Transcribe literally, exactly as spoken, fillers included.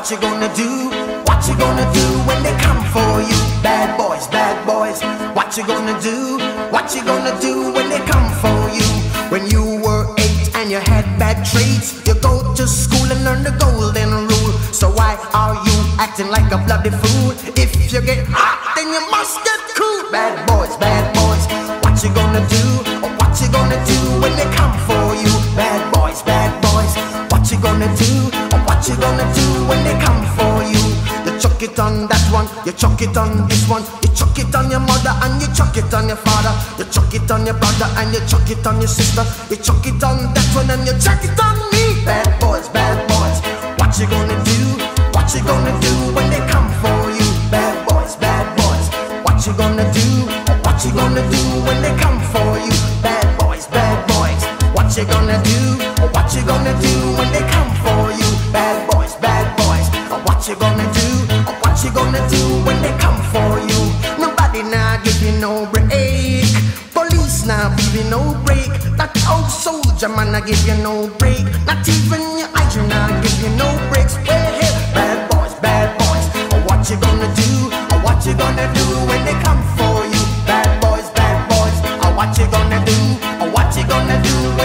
What you gonna do? What you gonna do when they come for you? Bad boys, bad boys. What you gonna do? What you gonna do when they come for you? When you were eight and you had bad traits, you go to school and learn the golden rule. So why are you acting like a bloody fool? If you get hot, then you must get cool. Bad boys, bad boys. What you gonna do? Or what you gonna do when they come for you? Bad boys, bad boys. What you gonna do? Or what you gonna do when they come for you? You chuck it on that one, you chuck it on this one, you chuck it on your mother and you chuck it on your father, you chuck it on your brother and you chuck it on your sister, you chuck it on that one and you chuck it on me. Bad boys, bad boys. What you gonna do? What you gonna do when they come for you? Bad boys, bad boys. What you gonna do? Or what you gonna do when they come for you? Bad boys, bad boys. What you gonna do? Or what you gonna do when they come for you? Bad boys, bad boys. Or what you gonna do? Or what you gonna do when they come for you? Nobody now give you no break. Police now give you no break. That old soldier man I give you no break. Not even your eyes now give you no breaks. Hey, hey, bad boys, bad boys. Or what you gonna do? Or what you gonna do when they come for you? Bad boys, bad boys. Or what you gonna do? Or what you gonna do